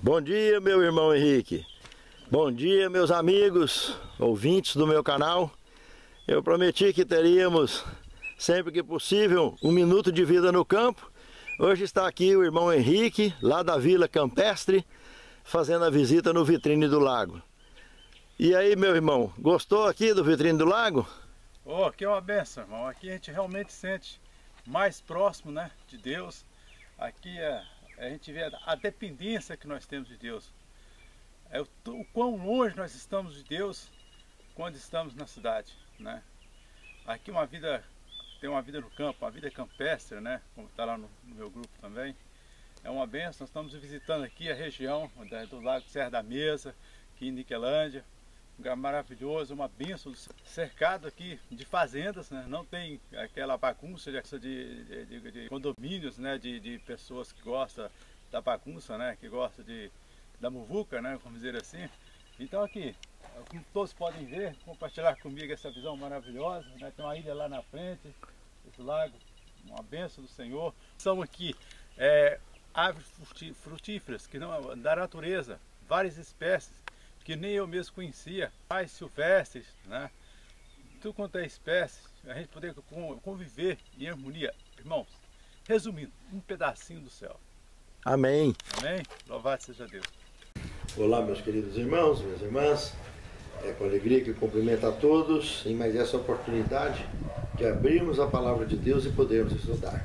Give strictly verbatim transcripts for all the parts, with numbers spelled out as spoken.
Bom dia, meu irmão Henrique. Bom dia, meus amigos, ouvintes do meu canal. Eu prometi que teríamos, sempre que possível, um minuto de vida no campo. Hoje está aqui o irmão Henrique, lá da Vila Campestre, fazendo a visita no Vitrine do Lago. E aí, meu irmão, gostou aqui do Vitrine do Lago? Oh, aqui é uma benção, irmão. Aqui a gente realmente sente mais próximo, né, de Deus. Aqui é, a gente vê a dependência que nós temos de Deus. É o, o quão longe nós estamos de Deus quando estamos na cidade, né? Aqui uma vida, tem uma vida no campo, uma vida campestre, né? Como está lá no, no meu grupo também. É uma benção. Nós estamos visitando aqui a região do Lago Serra da Mesa, aqui em Niquelândia. Um lugar maravilhoso, uma benção, cercado aqui de fazendas, né? Não tem aquela bagunça de, de, de, de condomínios, né? De, de pessoas que gostam da bagunça, né? Que gostam de, da muvuca, né? Vamos dizer assim. Então aqui, como todos podem ver, compartilhar comigo essa visão maravilhosa, né? Tem uma ilha lá na frente, esse lago, uma benção do Senhor. São aqui é, árvores frutíferas que não, da natureza, várias espécies que nem eu mesmo conhecia, mais silvestres, né? Tudo quanto é espécie, a gente poder conviver em harmonia. Irmãos, resumindo, um pedacinho do céu. Amém. Amém? Louvado seja Deus. Olá, meus queridos irmãos, minhas irmãs. É com alegria que cumprimento a todos em mais essa oportunidade de abrirmos a palavra de Deus e podermos estudar.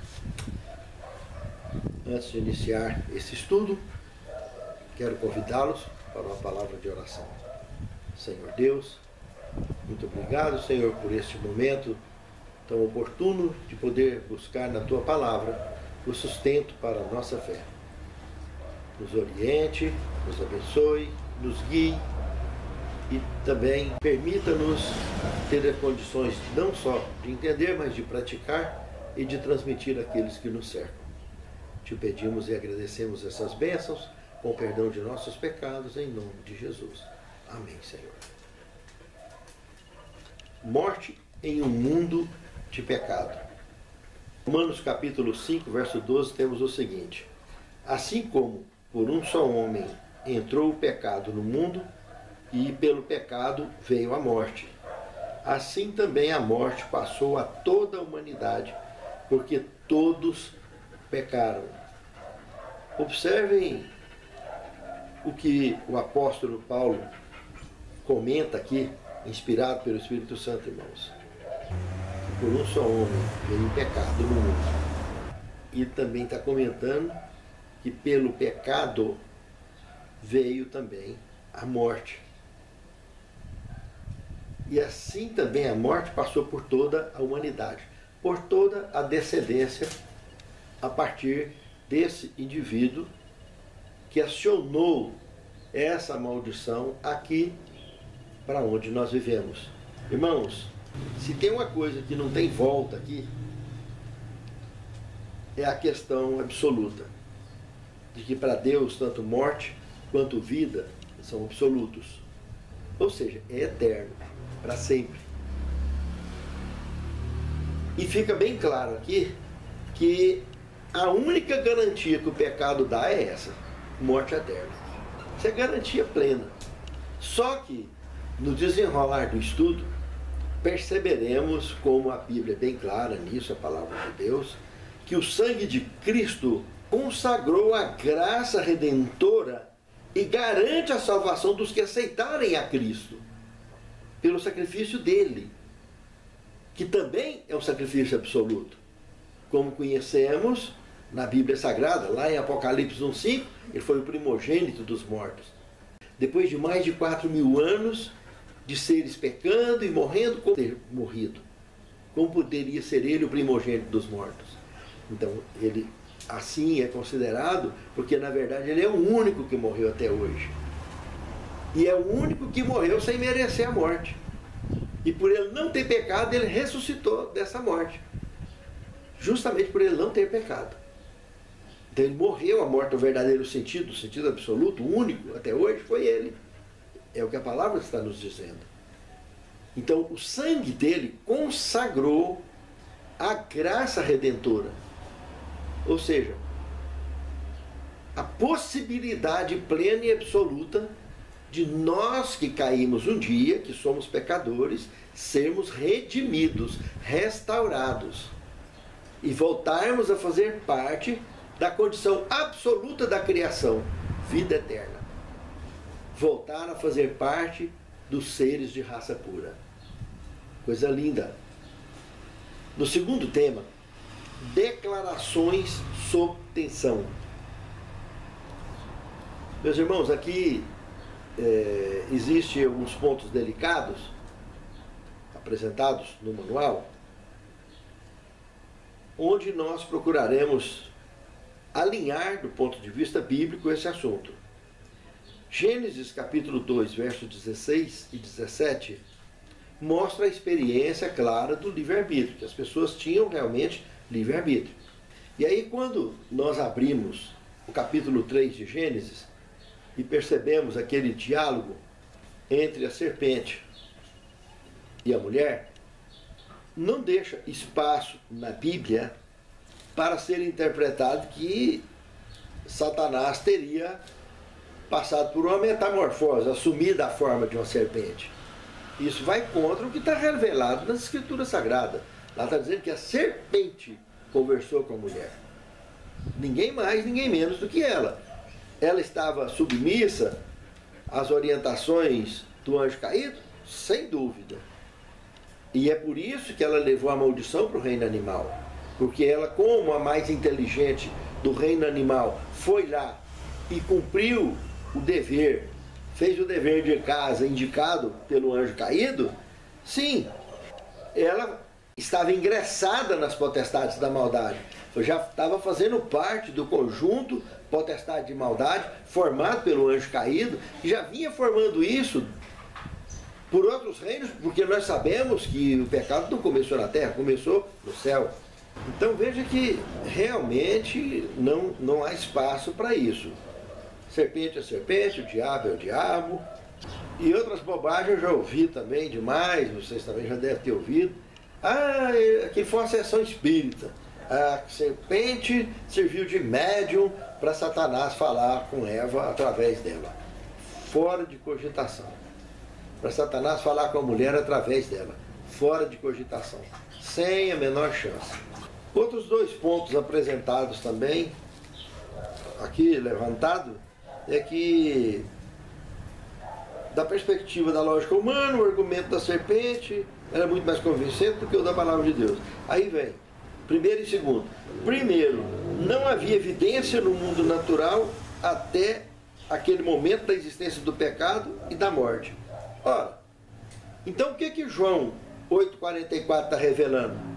Antes de iniciar esse estudo, quero convidá-los para uma palavra de oração. Senhor Deus, muito obrigado, Senhor, por este momento tão oportuno de poder buscar na Tua palavra o sustento para a nossa fé. Nos oriente, nos abençoe, nos guie e também permita-nos ter as condições não só de entender, mas de praticar e de transmitir àqueles que nos cercam. Te pedimos e agradecemos essas bênçãos, com o perdão de nossos pecados, em nome de Jesus. Amém, Senhor. Morte em um mundo de pecado. Romanos capítulo cinco, verso doze, temos o seguinte: assim como por um só homem entrou o pecado no mundo, e pelo pecado veio a morte, assim também a morte passou a toda a humanidade, porque todos pecaram. Observem o que o apóstolo Paulo comenta aqui, inspirado pelo Espírito Santo, irmãos. Por um só homem veio o pecado no mundo. E também está comentando que pelo pecado veio também a morte. E assim também a morte passou por toda a humanidade, por toda a descendência, a partir desse indivíduo que acionou essa maldição aqui para onde nós vivemos. Irmãos, se tem uma coisa que não tem volta aqui, é a questão absoluta, de que para Deus tanto morte quanto vida são absolutos. Ou seja, é eterno, para sempre. E fica bem claro aqui que a única garantia que o pecado dá é essa: morte eterna. Isso é garantia plena. Só que, no desenrolar do estudo, perceberemos, como a Bíblia é bem clara nisso, a palavra de Deus, que o sangue de Cristo consagrou a graça redentora e garante a salvação dos que aceitarem a Cristo, pelo sacrifício dele, que também é um sacrifício absoluto. Como conhecemos na Bíblia Sagrada, lá em Apocalipse um, cinco, ele foi o primogênito dos mortos. Depois de mais de quatro mil anos de seres pecando e morrendo, como ter morrido? Como poderia ser ele o primogênito dos mortos? Então, ele assim é considerado, porque na verdade ele é o único que morreu até hoje. E é o único que morreu sem merecer a morte. E por ele não ter pecado, ele ressuscitou dessa morte. Justamente por ele não ter pecado. Então ele morreu a morte no verdadeiro sentido, o sentido absoluto, o único até hoje, foi ele. É o que a palavra está nos dizendo. Então o sangue dele consagrou a graça redentora. Ou seja, a possibilidade plena e absoluta de nós que caímos um dia, que somos pecadores, sermos redimidos, restaurados e voltarmos a fazer parte da condição absoluta da criação, vida eterna. Voltar a fazer parte dos seres de raça pura. Coisa linda. No segundo tema, declarações sob tensão. Meus irmãos, aqui é, existem alguns pontos delicados apresentados no manual, onde nós procuraremos alinhar do ponto de vista bíblico esse assunto. Gênesis capítulo dois, versos dezesseis e dezessete, mostra a experiência clara do livre-arbítrio, que as pessoas tinham realmente livre-arbítrio. E aí, quando nós abrimos o capítulo três de Gênesis e percebemos aquele diálogo entre a serpente e a mulher, não deixa espaço na Bíblia para ser interpretado que Satanás teria passado por uma metamorfose, assumido a forma de uma serpente. Isso vai contra o que está revelado nas Escrituras Sagradas. Lá está dizendo que a serpente conversou com a mulher. Ninguém mais, ninguém menos do que ela. Ela estava submissa às orientações do anjo caído? Sem dúvida. E é por isso que ela levou a maldição para o reino animal. Porque ela, como a mais inteligente do reino animal, foi lá e cumpriu o dever, fez o dever de casa indicado pelo anjo caído. Sim, ela estava ingressada nas potestades da maldade. Já estava fazendo parte do conjunto potestade de maldade, formado pelo anjo caído, e já vinha formando isso por outros reinos, porque nós sabemos que o pecado não começou na terra, começou no céu. Então veja que realmente não, não há espaço para isso. Serpente é serpente, o diabo é o diabo. E outras bobagens eu já ouvi também demais, vocês também já devem ter ouvido. Ah, aqui foi uma sessão espírita. A serpente serviu de médium para Satanás falar com Eva através dela. Fora de cogitação. Para Satanás falar com a mulher através dela. Fora de cogitação. Sem a menor chance. Outros dois pontos apresentados também, aqui levantado, é que, da perspectiva da lógica humana, o argumento da serpente era muito mais convincente do que o da palavra de Deus. Aí vem, primeiro e segundo. Primeiro, não havia evidência no mundo natural até aquele momento da existência do pecado e da morte. Ora, então o que que João oito, quarenta e quatro está revelando?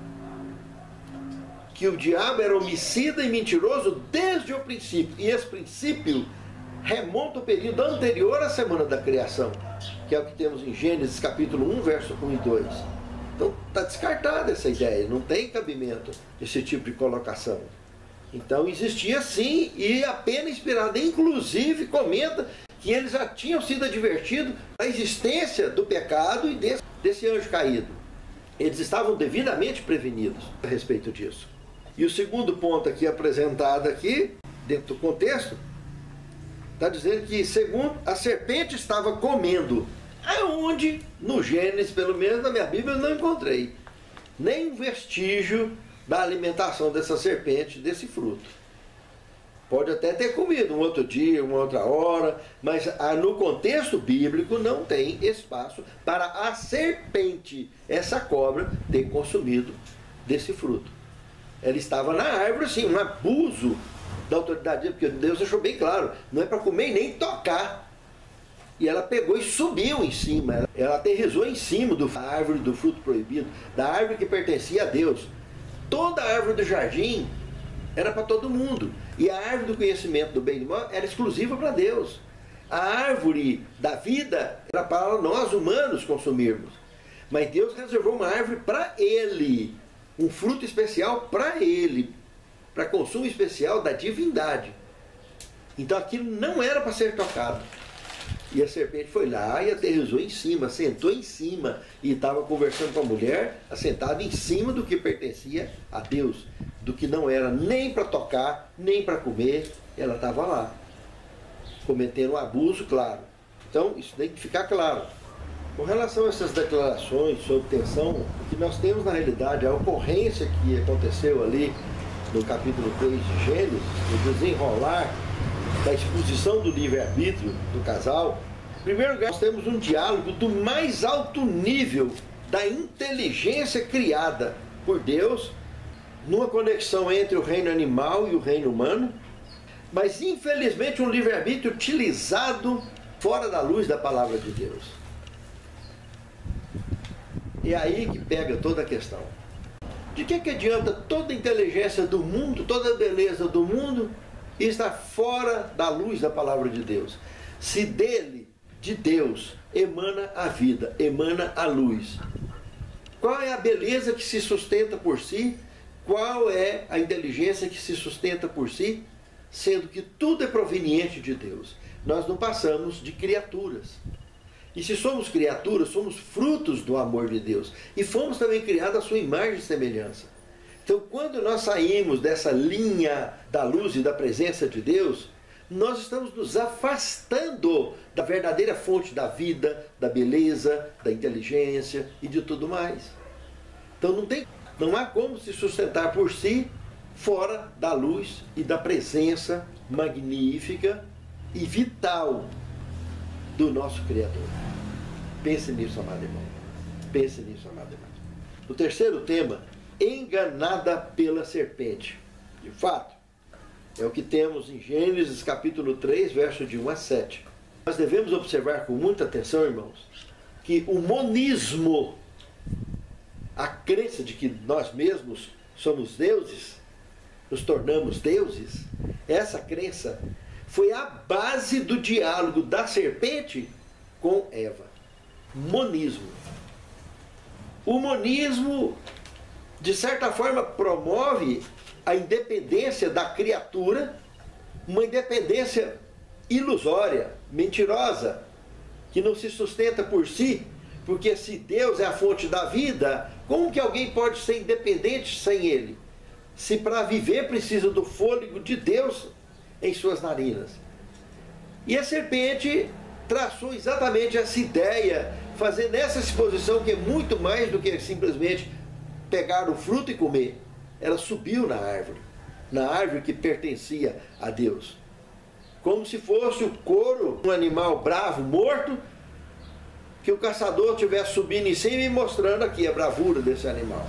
Que o diabo era homicida e mentiroso desde o princípio. E esse princípio remonta ao período anterior à semana da criação, que é o que temos em Gênesis capítulo um, verso um e dois. Então está descartada essa ideia, não tem cabimento esse tipo de colocação. Então existia sim, e a pena inspirada, inclusive, comenta que eles já tinham sido advertidos da existência do pecado e desse, desse anjo caído. Eles estavam devidamente prevenidos a respeito disso. E o segundo ponto aqui apresentado aqui, dentro do contexto, está dizendo que, segundo, a serpente estava comendo. Aonde, no Gênesis, pelo menos na minha Bíblia, eu não encontrei nenhum vestígio da alimentação dessa serpente, desse fruto. Pode até ter comido um outro dia, uma outra hora, mas no contexto bíblico não tem espaço para a serpente, essa cobra, ter consumido desse fruto. Ela estava na árvore, assim, um abuso da autoridade, porque Deus deixou bem claro, não é para comer e nem tocar. E ela pegou e subiu em cima, ela aterrissou em cima da árvore do fruto proibido, da árvore que pertencia a Deus. Toda a árvore do jardim era para todo mundo. E a árvore do conhecimento do bem e do mal era exclusiva para Deus. A árvore da vida era para nós humanos consumirmos. Mas Deus reservou uma árvore para Ele, um fruto especial para Ele, para consumo especial da divindade. Então aquilo não era para ser tocado. E a serpente foi lá e aterrissou em cima, sentou em cima e estava conversando com a mulher, assentada em cima do que pertencia a Deus, do que não era nem para tocar, nem para comer, ela estava lá, cometendo um abuso, claro. Então, isso tem que ficar claro. Com relação a essas declarações sobre tensão, o que nós temos na realidade, a ocorrência que aconteceu ali no capítulo três de Gênesis, o desenrolar da exposição do livre-arbítrio do casal. Em primeiro lugar, nós temos um diálogo do mais alto nível da inteligência criada por Deus, numa conexão entre o reino animal e o reino humano, mas infelizmente um livre-arbítrio utilizado fora da luz da palavra de Deus. É aí que pega toda a questão. De que, que adianta toda a inteligência do mundo, toda a beleza do mundo, e estar fora da luz da palavra de Deus? Se dele, de Deus, emana a vida, emana a luz. Qual é a beleza que se sustenta por si? Qual é a inteligência que se sustenta por si? Sendo que tudo é proveniente de Deus. Nós não passamos de criaturas. E se somos criaturas, somos frutos do amor de Deus. E fomos também criados à sua imagem e semelhança. Então, quando nós saímos dessa linha da luz e da presença de Deus, nós estamos nos afastando da verdadeira fonte da vida, da beleza, da inteligência e de tudo mais. Então, não tem, não há como se sustentar por si fora da luz e da presença magnífica e vital do nosso Criador. Pense nisso, amado irmão. Pense nisso, amado irmão. O terceiro tema, enganada pela serpente. De fato, é o que temos em Gênesis capítulo três, verso de um a sete. Nós devemos observar com muita atenção, irmãos, que o monismo, a crença de que nós mesmos somos deuses, nos tornamos deuses, essa crença foi a base do diálogo da serpente com Eva. Monismo. O monismo, de certa forma, promove a independência da criatura, uma independência ilusória, mentirosa, que não se sustenta por si, porque se Deus é a fonte da vida, como que alguém pode ser independente sem Ele? Se para viver precisa do fôlego de Deus em suas narinas. E a serpente traçou exatamente essa ideia, fazendo essa exposição que é muito mais do que simplesmente pegar o fruto e comer. Ela subiu na árvore, na árvore que pertencia a Deus. Como se fosse o couro de um animal bravo, morto, que o caçador estivesse subindo em cima e mostrando aqui a bravura desse animal.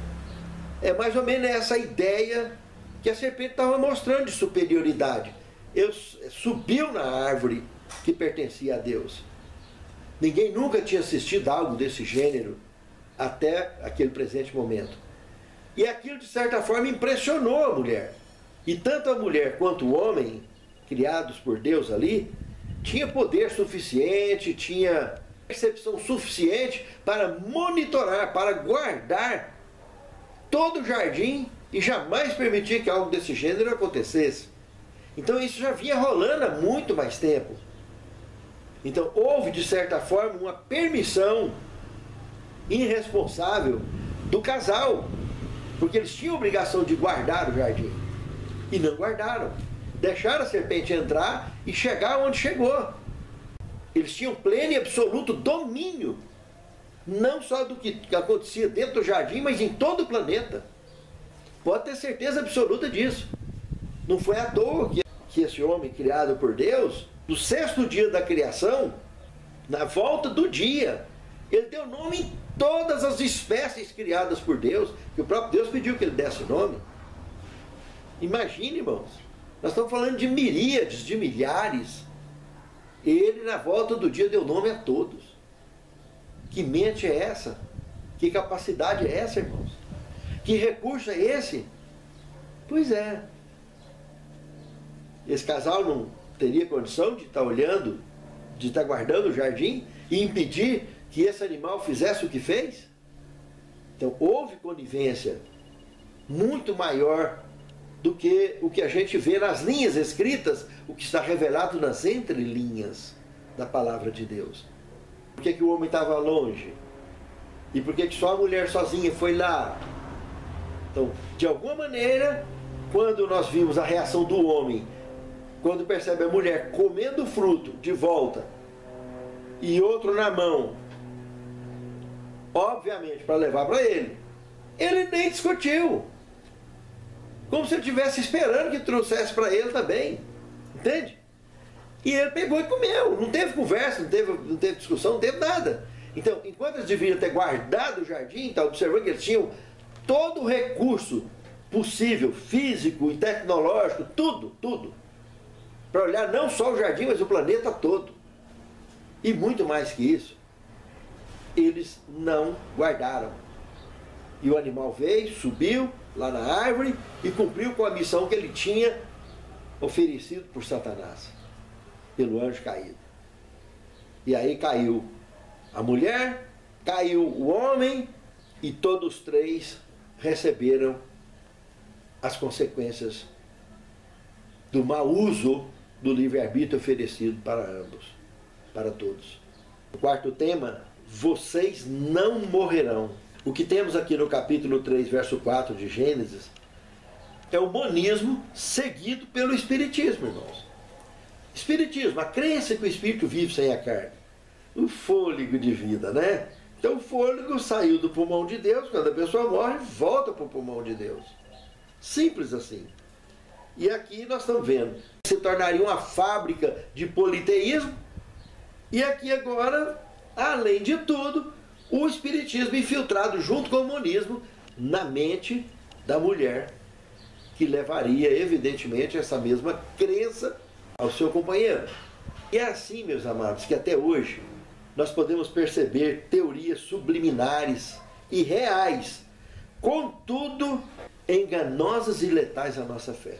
É mais ou menos essa ideia que a serpente estava mostrando de superioridade. Ele subiu na árvore que pertencia a Deus. Ninguém nunca tinha assistido algo desse gênero até aquele presente momento. E aquilo, de certa forma, impressionou a mulher. E tanto a mulher quanto o homem, criados por Deus ali, tinha poder suficiente, tinha percepção suficiente para monitorar, para guardar todo o jardim e jamais permitir que algo desse gênero acontecesse. Então isso já vinha rolando há muito mais tempo. Então houve, de certa forma, uma permissão irresponsável do casal, porque eles tinham a obrigação de guardar o jardim e não guardaram. Deixaram a serpente entrar e chegar onde chegou. Eles tinham pleno e absoluto domínio, não só do que acontecia dentro do jardim, mas em todo o planeta. Pode ter certeza absoluta disso. Não foi à toa que, que esse homem criado por Deus, no sexto dia da criação, na volta do dia, ele deu nome em todas as espécies criadas por Deus, que o próprio Deus pediu que ele desse nome. Imagine, irmãos, nós estamos falando de miríades, de milhares. Ele, na volta do dia, deu nome a todos. Que mente é essa? Que capacidade é essa, irmãos? Que recurso é esse? Pois é. Esse casal não teria condição de estar olhando, de estar guardando o jardim e impedir que esse animal fizesse o que fez? Então houve conivência muito maior do que o que a gente vê nas linhas escritas, o que está revelado nas entrelinhas da palavra de Deus. Por que que o homem estava longe? E por que que só a mulher sozinha foi lá? Então, de alguma maneira, quando nós vimos a reação do homem quando percebe a mulher comendo fruto de volta e outro na mão, obviamente para levar para ele, ele nem discutiu. Como se ele estivesse esperando que trouxesse para ele também. Entende? E ele pegou e comeu. Não teve conversa, não teve, não teve discussão, não teve nada. Então, enquanto eles deviam ter guardado o jardim, está observando que eles tinham todo o recurso possível, físico e tecnológico, tudo, tudo, para olhar não só o jardim, mas o planeta todo. E muito mais que isso, eles não guardaram. E o animal veio, subiu lá na árvore e cumpriu com a missão que ele tinha oferecido por Satanás, pelo anjo caído. E aí caiu a mulher, caiu o homem, e todos os três receberam as consequências do mau uso do livre-arbítrio oferecido para ambos, para todos. O quarto tema, vocês não morrerão. O que temos aqui no capítulo três, verso quatro de Gênesis, é o monismo seguido pelo espiritismo, irmãos. Espiritismo, a crença que o espírito vive sem a carne. O fôlego de vida, né? Então o fôlego saiu do pulmão de Deus, quando a pessoa morre, volta para o pulmão de Deus. Simples assim. E aqui nós estamos vendo, se tornaria uma fábrica de politeísmo, e aqui agora, além de tudo, o espiritismo infiltrado junto com o monismo na mente da mulher, que levaria evidentemente essa mesma crença ao seu companheiro. E é assim, meus amados, que até hoje nós podemos perceber teorias subliminares e reais, contudo enganosas e letais à nossa fé.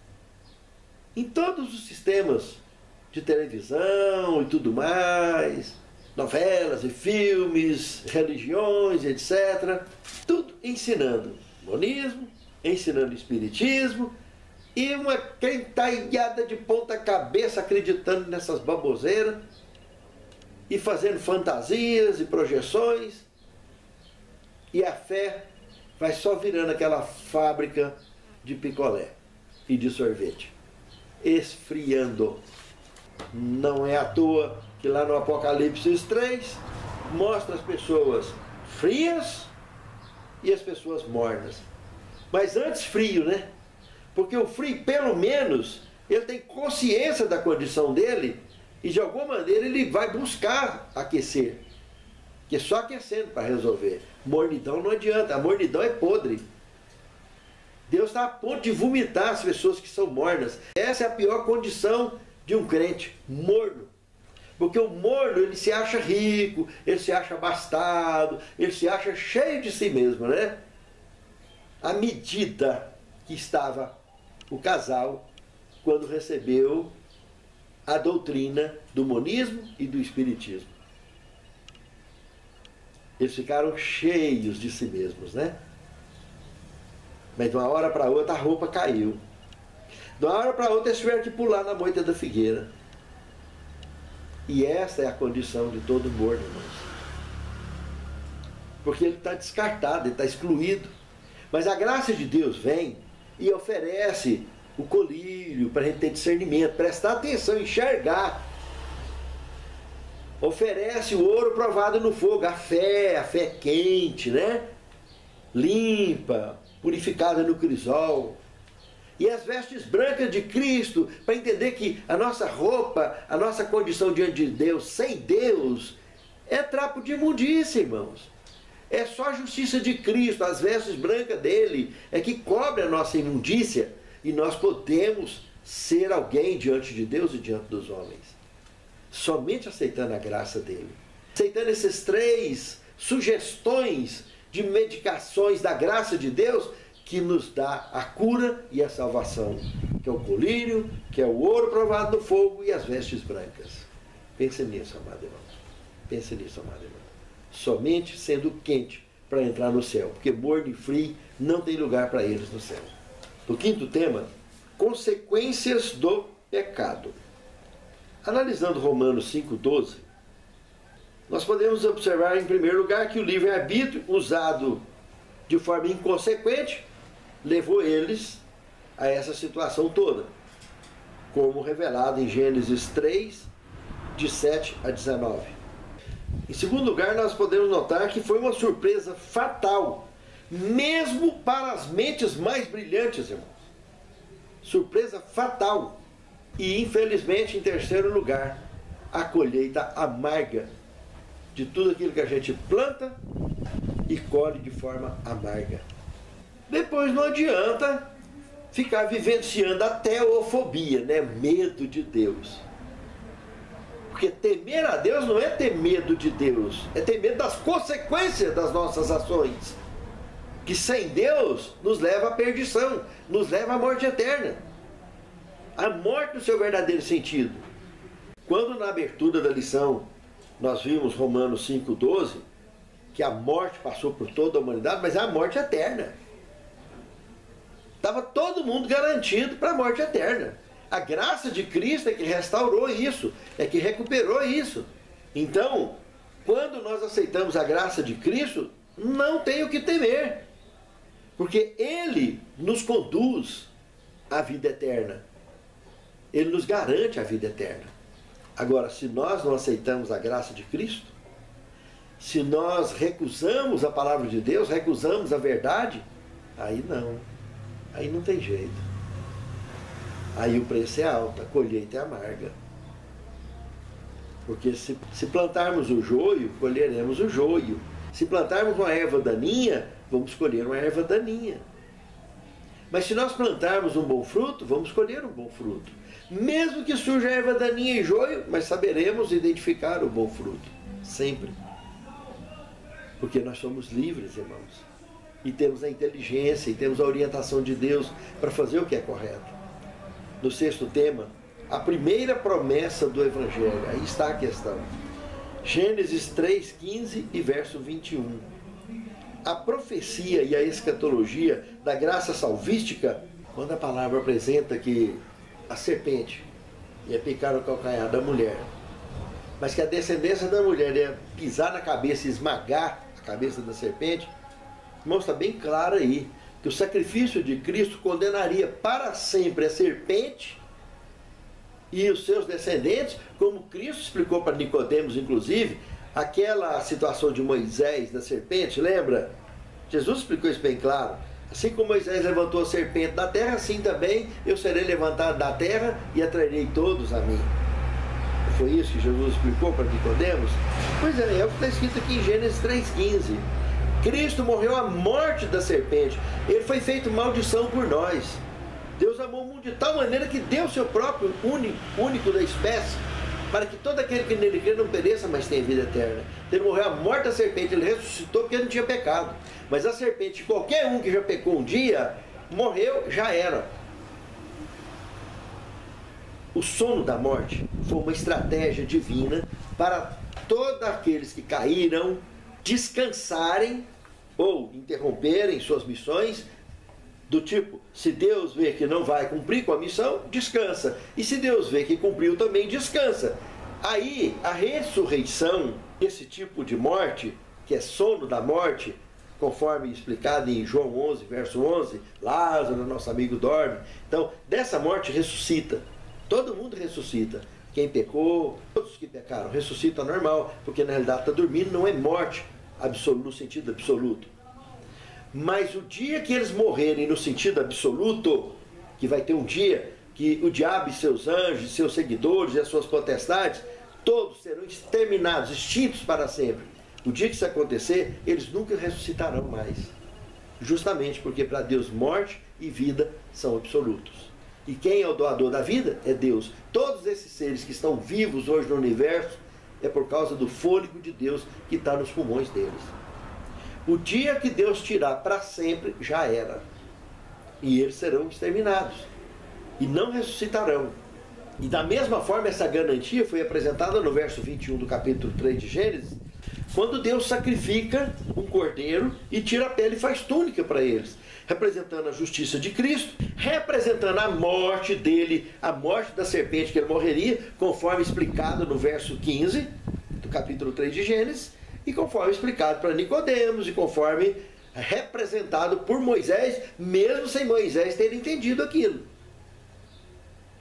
Em todos os sistemas de televisão e tudo mais, novelas e filmes, religiões, etcétera, tudo ensinando monismo, ensinando espiritismo, e uma quentalhada de ponta cabeça acreditando nessas baboseiras e fazendo fantasias e projeções, e a fé vai só virando aquela fábrica de picolé e de sorvete, esfriando. Não é à toa que lá no Apocalipse três mostra as pessoas frias e as pessoas mornas. Mas antes frio, né? Porque o frio, pelo menos, ele tem consciência da condição dele e de alguma maneira ele vai buscar aquecer. Que é só aquecendo para resolver. Mornidão não adianta, a mornidão é podre. Deus está a ponto de vomitar as pessoas que são mornas. Essa é a pior condição de um crente, morno. Porque o morno, ele se acha rico, ele se acha abastado, ele se acha cheio de si mesmo, né? À medida que estava o casal quando recebeu a doutrina do monismo e do espiritismo. Eles ficaram cheios de si mesmos, né? Mas de uma hora para outra a roupa caiu. De uma hora para outra eles tiveram que pular na moita da figueira. E essa é a condição de todo morno, irmãos. Porque ele está descartado, ele está excluído. Mas a graça de Deus vem e oferece o colírio para a gente ter discernimento, prestar atenção, enxergar. Oferece o ouro provado no fogo, a fé, a fé quente, né? Limpa, purificada no crisol. E as vestes brancas de Cristo, para entender que a nossa roupa, a nossa condição diante de Deus, sem Deus, é trapo de imundícia, irmãos. É só a justiça de Cristo, as vestes brancas dele, é que cobre a nossa imundícia, e nós podemos ser alguém diante de Deus e diante dos homens. Somente aceitando a graça dele. Aceitando essas três sugestões de medicações da graça de Deus, que nos dá a cura e a salvação, que é o colírio, que é o ouro provado no fogo e as vestes brancas. Pense nisso, amado irmão. Pense nisso, amado irmão. Somente sendo quente para entrar no céu, porque morno e frio não tem lugar para eles no céu. O quinto tema, consequências do pecado. Analisando Romanos cinco, doze, nós podemos observar em primeiro lugar que o livre-arbítrio usado de forma inconsequente levou eles a essa situação toda. como revelado em Gênesis três, de sete a dezenove. Em segundo lugar, nós podemos notar que foi uma surpresa fatal, mesmo para as mentes mais brilhantes, irmãos. Surpresa fatal. E, infelizmente, em terceiro lugar, a colheita amarga de tudo aquilo que a gente planta e colhe de forma amarga. Depois não adianta ficar vivenciando a teofobia, né? Medo de Deus. Porque temer a Deus não é ter medo de Deus, é ter medo das consequências das nossas ações, que sem Deus nos leva à perdição, nos leva à morte eterna. A morte no seu verdadeiro sentido. Quando na abertura da lição nós vimos Romanos cinco, doze, que a morte passou por toda a humanidade, mas é a morte eterna. Estava todo mundo garantido para a morte eterna. A graça de Cristo é que restaurou isso, é que recuperou isso. Então, quando nós aceitamos a graça de Cristo, não tem o que temer, porque Ele nos conduz à vida eterna. Ele nos garante a vida eterna. Agora, se nós não aceitamos a graça de Cristo, se nós recusamos a palavra de Deus, recusamos a verdade, aí não, aí não tem jeito. Aí o preço é alto, a colheita é amarga. Porque se, se plantarmos o joio, colheremos o joio. Se plantarmos uma erva daninha, vamos colher uma erva daninha. Mas se nós plantarmos um bom fruto, vamos colher um bom fruto. Mesmo que surja erva daninha e joio, mas saberemos identificar o bom fruto. Sempre. Porque nós somos livres, irmãos. E temos a inteligência, e temos a orientação de Deus para fazer o que é correto. No sexto tema, a primeira promessa do Evangelho. Aí está a questão. Gênesis três, quinze e verso vinte e um. A profecia e a escatologia da graça salvística, quando a palavra apresenta que a serpente ia picar no calcanhar da mulher, mas que a descendência da mulher ia pisar na cabeça e esmagar a cabeça da serpente, mostra bem claro aí que o sacrifício de Cristo condenaria para sempre a serpente e os seus descendentes, como Cristo explicou para Nicodemos, inclusive, aquela situação de Moisés, da serpente, lembra? Jesus explicou isso bem claro. Assim como Moisés levantou a serpente da terra, assim também eu serei levantado da terra e atrairei todos a mim. Foi isso que Jesus explicou para Nicodemos? Pois é, é o que está escrito aqui em Gênesis três, quinze. Cristo morreu a morte da serpente. Ele foi feito maldição por nós. Deus amou o mundo de tal maneira que deu seu próprio único, único da espécie, para que todo aquele que nele crê não pereça, mas tenha vida eterna. Ele morreu a morte da serpente, ele ressuscitou porque ele não tinha pecado. Mas a serpente, qualquer um que já pecou um dia, morreu, já era. O sono da morte foi uma estratégia divina para todos aqueles que caíram descansarem ou interromperem suas missões, do tipo, se Deus vê que não vai cumprir com a missão, descansa. E se Deus vê que cumpriu também, descansa. Aí, a ressurreição, esse tipo de morte, que é sono da morte, conforme explicado em João onze, verso onze, Lázaro, nosso amigo, dorme. Então, dessa morte ressuscita. Todo mundo ressuscita. Quem pecou, todos que pecaram, ressuscita normal, porque na realidade está dormindo, não é morte absoluto, no sentido absoluto. Mas o dia que eles morrerem no sentido absoluto, que vai ter um dia que o diabo e seus anjos, seus seguidores e as suas potestades, todos serão exterminados, extintos para sempre. O dia que isso acontecer, eles nunca ressuscitarão mais. Justamente porque para Deus morte e vida são absolutos. E quem é o doador da vida? É Deus. Todos esses seres que estão vivos hoje no universo, é por causa do fôlego de Deus que está nos pulmões deles. O dia que Deus tirar para sempre, já era. E eles serão exterminados. E não ressuscitarão. E da mesma forma, essa garantia foi apresentada no verso vinte e um do capítulo três de Gênesis, quando Deus sacrifica um cordeiro e tira a pele e faz túnica para eles, representando a justiça de Cristo, representando a morte dele, a morte da serpente que ele morreria, conforme explicado no verso quinze do capítulo três de Gênesis, e conforme explicado para Nicodemos, e conforme representado por Moisés, mesmo sem Moisés ter entendido aquilo.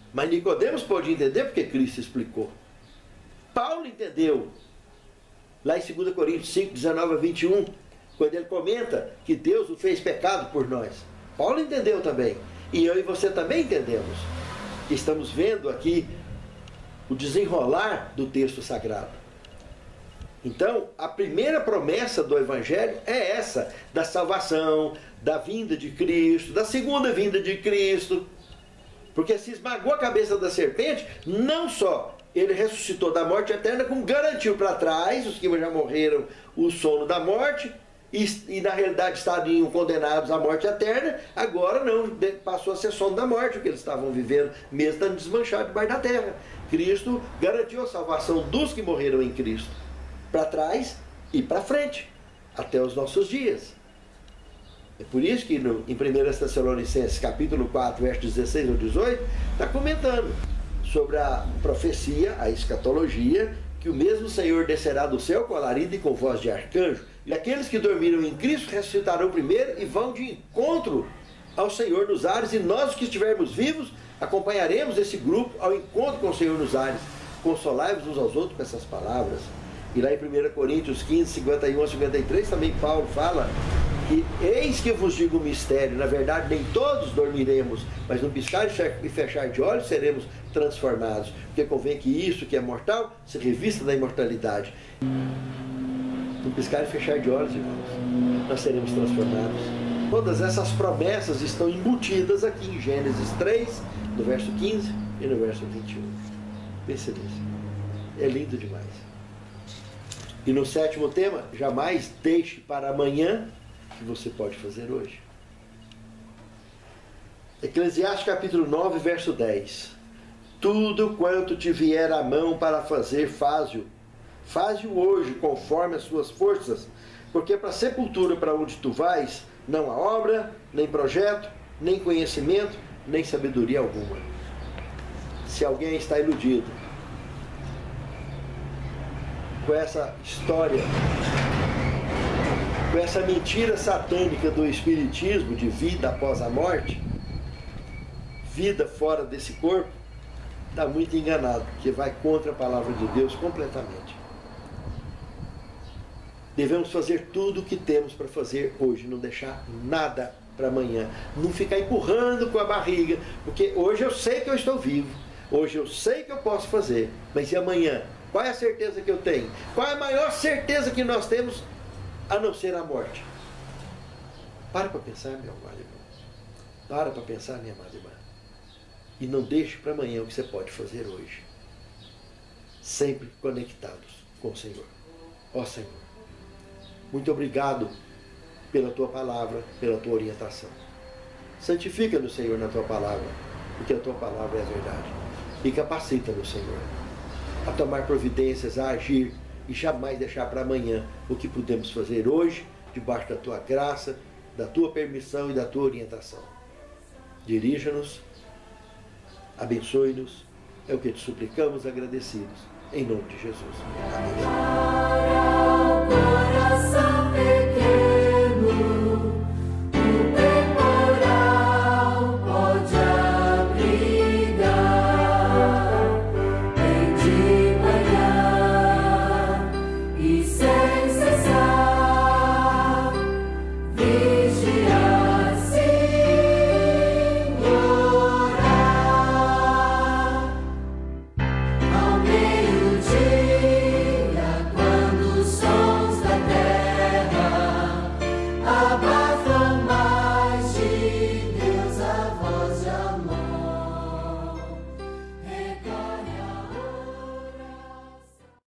Mas Nicodemos pôde entender porque Cristo explicou. Paulo entendeu. Lá em dois Coríntios cinco, dezenove a vinte e um, quando ele comenta que Deus o fez pecado por nós. Paulo entendeu também. E eu e você também entendemos. Estamos vendo aqui o desenrolar do texto sagrado. Então, a primeira promessa do Evangelho é essa, da salvação, da vinda de Cristo, da segunda vinda de Cristo. Porque se esmagou a cabeça da serpente, não só ele ressuscitou da morte eterna, como garantiu para trás, os que já morreram, o sono da morte, e, e na realidade estariam condenados à morte eterna, agora não, passou a ser sono da morte, o que eles estavam vivendo, mesmo estando desmanchados debaixo da terra. Cristo garantiu a salvação dos que morreram em Cristo, para trás e para frente, até os nossos dias. É por isso que no, em primeira Tessalonicenses, capítulo quatro, versos dezesseis ao dezoito, está comentando sobre a profecia, a escatologia, que o mesmo Senhor descerá do céu com alarido e com voz de arcanjo, e aqueles que dormiram em Cristo ressuscitarão primeiro e vão de encontro ao Senhor nos ares, e nós que estivermos vivos acompanharemos esse grupo ao encontro com o Senhor nos ares. Consolai-vos uns aos outros com essas palavras. E lá em primeira Coríntios quinze, cinquenta e um a cinquenta e três, também Paulo fala que eis que vos digo um mistério, na verdade nem todos dormiremos, mas no piscar e fechar de olhos seremos transformados, porque convém que isso que é mortal se revista da imortalidade. No piscar e fechar de olhos, irmãos, nós seremos transformados. Todas essas promessas estão embutidas aqui em Gênesis três, no verso quinze e no verso vinte e um. Pense nisso. É lindo demais. E no sétimo tema, jamais deixe para amanhã que você pode fazer hoje. Eclesiastes capítulo nove, verso dez. Tudo quanto te vier à mão para fazer, faz-o. Faz-o hoje, conforme as suas forças, porque para a sepultura para onde tu vais, não há obra, nem projeto, nem conhecimento, nem sabedoria alguma. Se alguém está iludido com essa história, com essa mentira satânica do espiritismo de vida após a morte, vida fora desse corpo, está muito enganado, porque vai contra a palavra de Deus completamente. Devemos fazer tudo o que temos para fazer hoje, não deixar nada para amanhã, não ficar empurrando com a barriga, porque hoje eu sei que eu estou vivo, hoje eu sei que eu posso fazer, mas e amanhã? Qual é a certeza que eu tenho? Qual é a maior certeza que nós temos a não ser a morte? Para para pensar, meu amado irmão. Para para pensar, minha amada irmã. E não deixe para amanhã o que você pode fazer hoje. Sempre conectados com o Senhor. Ó Senhor, muito obrigado pela Tua palavra, pela Tua orientação. Santifica-nos, Senhor, na Tua palavra, porque a Tua palavra é a verdade. E capacita-nos, Senhor, a tomar providências, a agir e jamais deixar para amanhã o que podemos fazer hoje, debaixo da Tua graça, da Tua permissão e da Tua orientação. Dirija-nos, abençoe-nos, é o que te suplicamos agradecidos, em nome de Jesus. Amém.